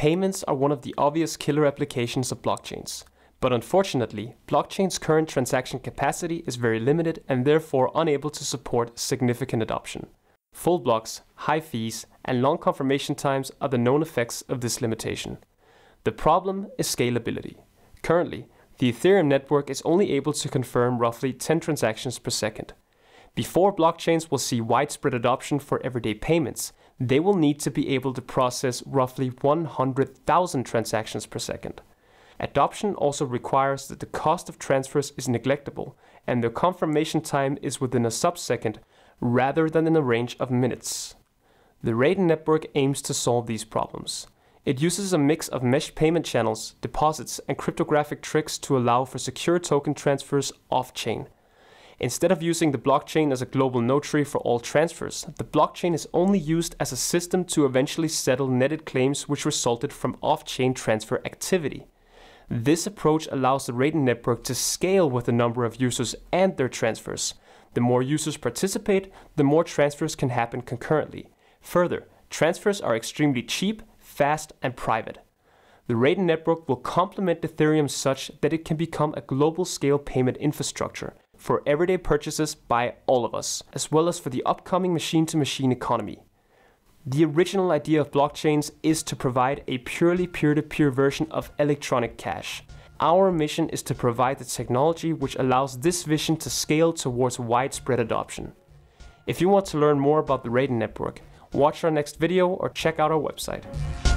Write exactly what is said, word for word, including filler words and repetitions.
Payments are one of the obvious killer applications of blockchains. But unfortunately, blockchain's current transaction capacity is very limited and therefore unable to support significant adoption. Full blocks, high fees, and long confirmation times are the known effects of this limitation. The problem is scalability. Currently, the Ethereum network is only able to confirm roughly ten transactions per second. Before blockchains will see widespread adoption for everyday payments, they will need to be able to process roughly one hundred thousand transactions per second. Adoption also requires that the cost of transfers is negligible and the confirmation time is within a sub-second rather than in a range of minutes. The Raiden Network aims to solve these problems. It uses a mix of meshed payment channels, deposits, and cryptographic tricks to allow for secure token transfers off-chain. Instead of using the blockchain as a global notary for all transfers, the blockchain is only used as a system to eventually settle netted claims which resulted from off-chain transfer activity. This approach allows the Raiden network to scale with the number of users and their transfers. The more users participate, the more transfers can happen concurrently. Further, transfers are extremely cheap, fast, and private. The Raiden network will complement Ethereum such that it can become a global scale payment infrastructure for everyday purchases by all of us, as well as for the upcoming machine-to-machine economy. The original idea of blockchains is to provide a purely peer-to-peer version of electronic cash. Our mission is to provide the technology which allows this vision to scale towards widespread adoption. If you want to learn more about the Raiden network, watch our next video or check out our website.